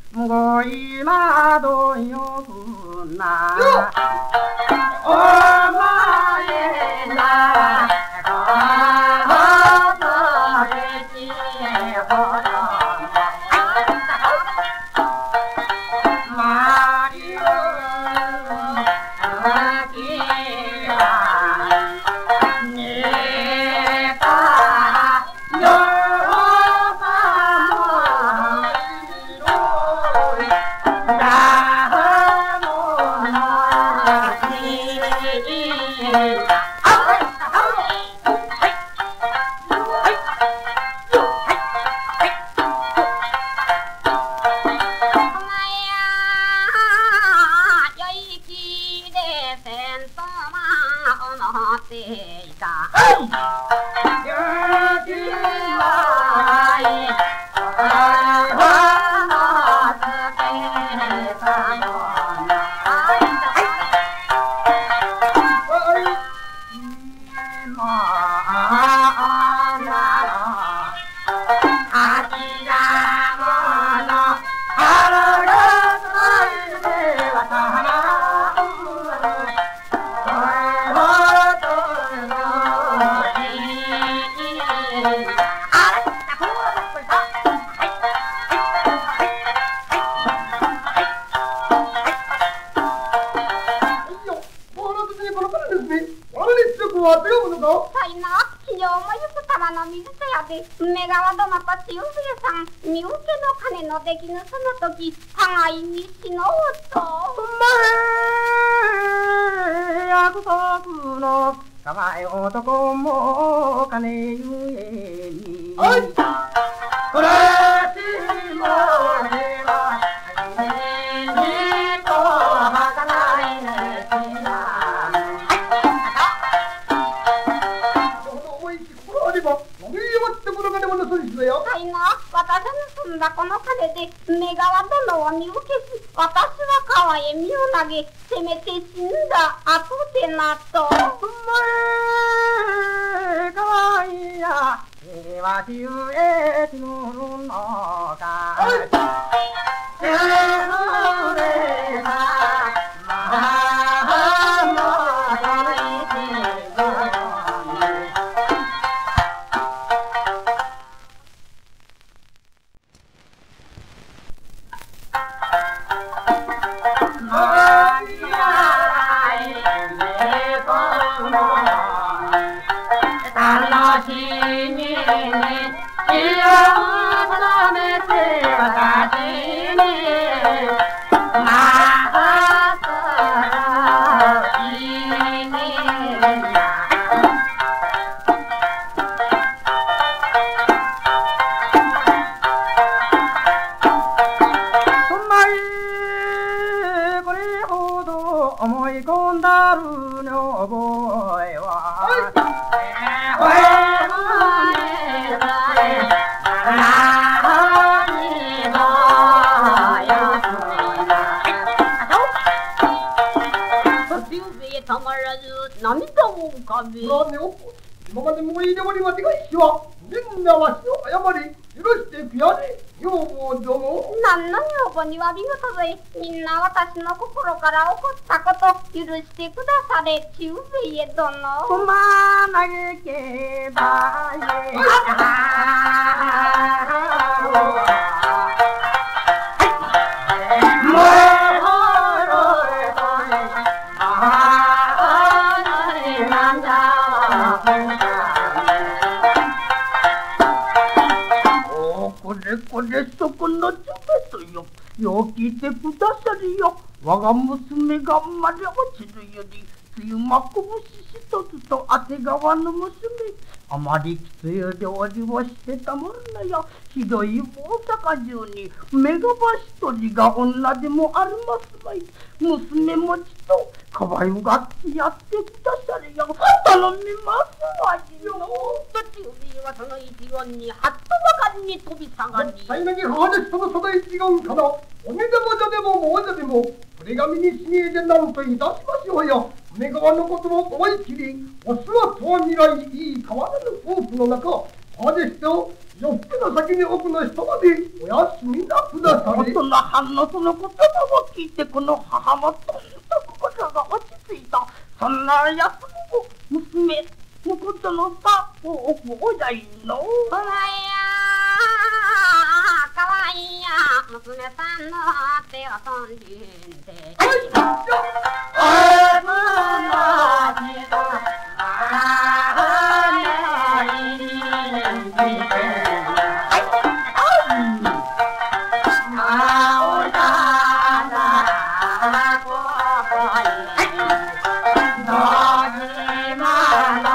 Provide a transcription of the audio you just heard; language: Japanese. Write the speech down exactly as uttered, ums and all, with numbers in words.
ごいなどよくなお前なことできほどマリオきはねたよ梅川殿と千代笛さん身請けの金のできぬその時互いに死のうと前約束のかわい男も金ゆえにはいこれしもねはねとはかないねしなはいな、私の住んだこの金で梅川殿を身請けし、私は川へ身を投げ、せめて死んだ後でなと。お前川へや、わしゆえ死ぬのか。死ぬれさ、まあもういちご。今までもいいでおりましが一緒はみんなわしを謝り許してくやれ女房殿何の女房には見事でみんな私の心から起こったこと許してくだされ中兵衛殿こまなげけばえこれそこのジュベとよよう聞いてくださりよ我が娘が生まれ落ちるより梅雨まこぶし一つとあてがわの娘あまりきつい料理をしてたもんなよひどい大阪中に目がば一人が女でもありますまい娘もちとかわいがってやってくだされよ頼みますわよとちゅうびはその一言にはっとばかりに飛び下がり最後に母ですそのその一言からおめでもじゃでももうじゃでもこれが身にしみえでなんといたしましょうよ梅川のことを思い切りおすはとは未来いい変わらぬ夫婦の中母ですとよっぽど先に奥の人までおやすみなくだされ。 大人藩のその言葉を聞いてこの母もとんと心が落ち着いた。そんなやつも娘のことのさおおおじゃいの。 お前やかわいいや娘さんの手を飛んじんで。 はい、じゃあぶなじとあねいりま